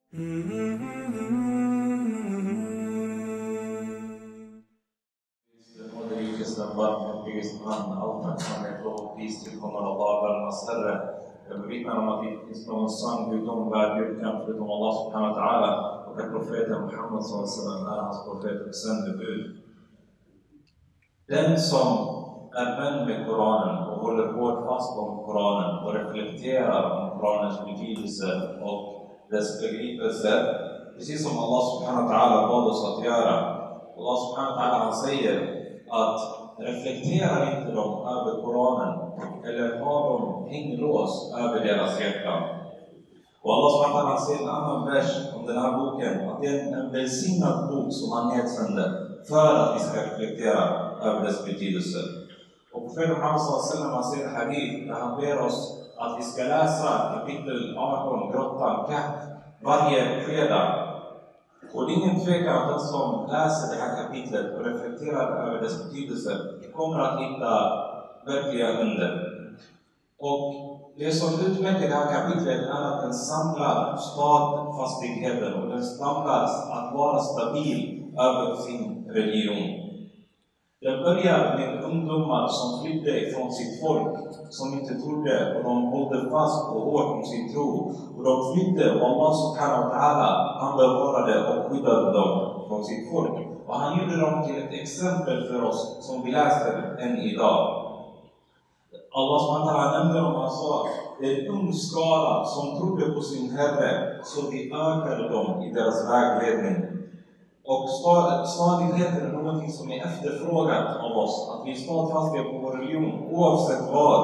All tacksamhet och pris tillkommer Allah, världens Herre. Jag bevittnar om att det inte finns någon sann gudom värd dyrkan förutom Allah subhanahu wa ta'ala, och att profeten Muhammad sallallahu är hans profet och sändebud. Den som är vän med Koranen och håller hårt fast om Koranen och reflekterar om Koranens betydelse och dess begripelse, precis som Allah subhanahu wa ta'ala bad oss att göra. Allah subhanahu wa ta'ala säger att reflekterar inte de över Koranen eller har de hänglås över deras hjärtan. Och Allah subhanahu wa ta'ala säger en annan vers om den här boken, att det är en välsignad bok som han nedsänder för att vi ska reflektera över dess betydelse. Och profeten Muhammad sallallahu alaihi säger hadith där han ber oss att vi ska läsa kapitel 18, grottan Kahf, varje fredag. Och det är ingen tvekan att den som läser det här kapitlet och reflekterar över dess betydelse kommer att hitta verkliga under. Och det som utmärker det här kapitlet är att den samlar stadfastigheten och den samlar att vara stabil över sin religion. Den börjar med ungdomar som flydde ifrån sitt folk, som inte trodde, och de hållde fast och hårt om sin tro. Och de flydde, och Allah subhanahu wa ta'ala, han bevarade och skyddade dem från sitt folk. Och han gjorde dem till ett exempel för oss som vi läser än idag. Allah subhanahu wa ta'ala nämnde dem och han sa, det är en ung skara som trodde på sin Herre, så vi ökade dem i deras vägledning. Och stadigheten är någonting som är efterfrågat av oss, att vi är stadfasta på vår religion oavsett vad.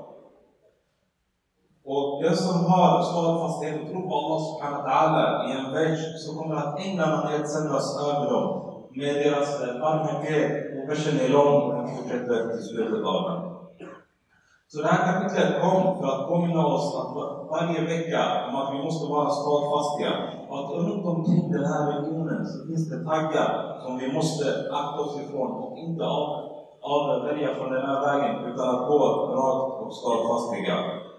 Och den som har stadfasthet och tror på Allah subhanahu wa ta'ala i en vers, så kommer att änglarna nedsändas över dem med deras barmhärtighet, och versen är lång och den fortsätter till slutet av den. Så det här kapitlet kom för att påminna oss att varje vecka om att vi måste vara stadfastiga, och att runt omkring den här regionen så finns det taggar som vi måste akta oss ifrån och inte avvälja från den här vägen, utan att gå rakt och stadfastiga.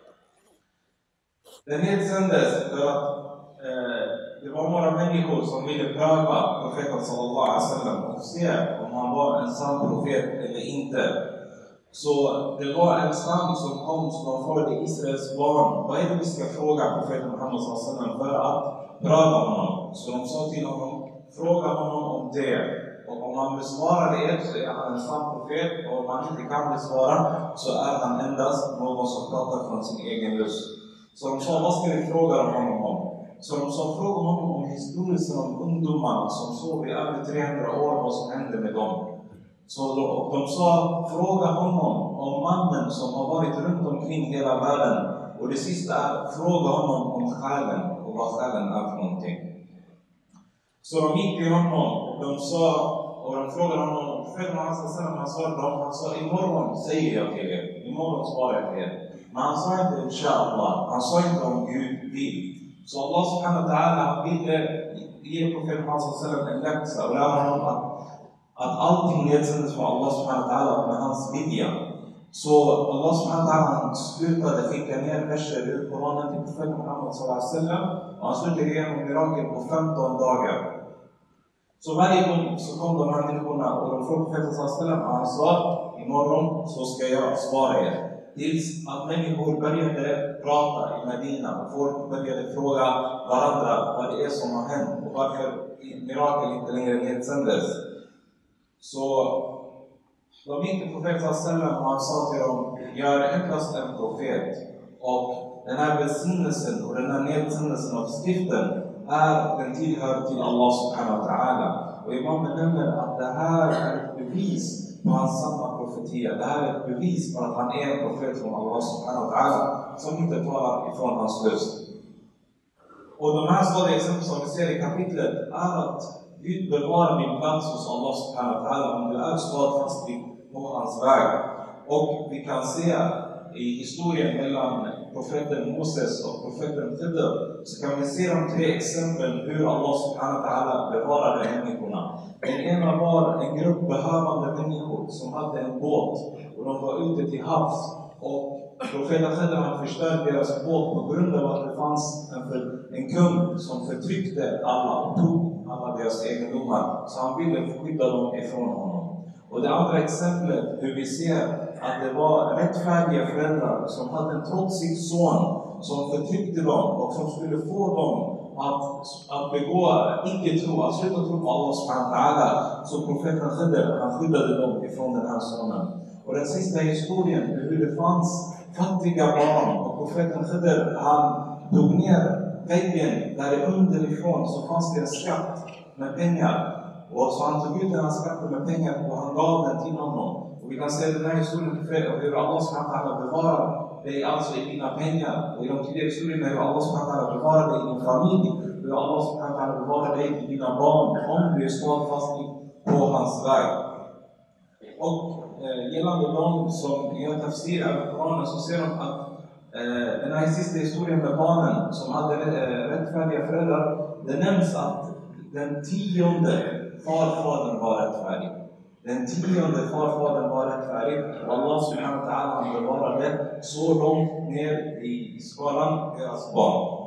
Den nedsändes för att det var några människor som ville pröva profeten sallallahu alaihi wasallam och se om han var en sann profet eller inte. Så det var en stam som kom, som de frågade Israels barn, vad är det vi ska fråga profeten Muhammad sallallahu alaihi wasallam för att pröva honom? Så de sa till honom, fråga honom om det. Och om han besvarar det så är han en sann profet, och om han inte kan besvara så är han endast någon som pratar från sin egen lust. Så de sa, vad ska vi fråga honom om? Så de sa, fråga honom om historien om ungdomarna som sov i över 300 år, vad som hände med dem. Så de sa, fråga honom om mannen som har varit runt omkring hela världen. Och det sista är, fråga honom om själen och vad själen är för någonting. Så de gick till honom och de frågade honom om profeten han svarade dem, han sa, imorgon säger jag till er, imorgon svarar jag till er. Men han sa inte inshallah, han sa inte om Gud vill. Så Allah subhanahu wa ta'ala ville ge profeten en läxa och lära honom att allting nedsändes från Allah subhanahu wa ta'ala med hans vilja. Så Allah subhanahu wa ta'ala slutade skicka ner verser ur Koranen till profeten Muhammad sallallahu alaihi wasallam, och han slutade igenom mirakel på 15 dagar. Så varje gång så kom de här människorna och de frågade profeten sallallahu alaihi wasallam, och han sa, imorgon så ska jag svara er. Tills att människor började prata i Medina och folk började fråga varandra vad det är som har hänt och varför mirakel inte längre nedsändes. Så de gick till profeten sallallahu och han sa till dem, jag är endast en profet, och den här välsignelsen och den här nedsändelsen av skriften den tillhör till Allah subhanahu wa ta'ala. Och imamen nämner att det här är ett bevis på hans sanna profetia. Det här är ett bevis på att han är en profet från Allah subhanahu wa ta'ala som inte talar ifrån hans lust. Och de här stadiga exempel som vi ser i kapitlet är att Gud bevarar din plats hos Allah subhanahu wa ta'ala om du är stadfast på hans väg. Och vi kan se i historien mellan profeten Moses och profeten Khidr, så kan vi se de 3 exempel hur Allah subhanahu wa ta'ala bevarade människorna. Den ena var en grupp behövande människor som hade en båt och de var ute till havs, och profeten Khidr han förstörde deras båt på grund av att det fanns en kung som förtryckte alla och tog alla deras egendomar. Så han ville skydda dem ifrån honom. Och det andra exemplet hur vi ser att det var rättfärdiga föräldrar som hade en trotsig son som förtryckte dem och som skulle få dem att begå icke-tro, att sluta tro på Allah subhanahu wa ta'ala. Så profeten Khidr han skyddade dem ifrån den här sonen. Och den sista historien hur det fanns fattiga barn och profeten Khidr han tog ner väggen där underifrån så fanns det en skatt med pengar. Och så han tog ut den här skatten med pengar och han gav den till honom. Och vi kan se den här historien hur Allah subhanahu wa ta'ala bevarar dig alltså i dina pengar. Och i de tidigare historierna hur Allah subhanahu wa ta'ala bevarar dig i din familj. Hur Allah subhanahu wa ta'ala bevarar dig i dina barn om du är ståndfast på hans väg. Och gällande de som gör tafsir av Koranen så ser de att den här sista historien med barnen som hade rättfärdiga föräldrar, det nämns att den 10:e farfadern var rättfärdig. Den 10:e farfadern var rättfärdig. Och Allah subhanahu wa ta'ala bevarade så långt ner i skalan deras barn.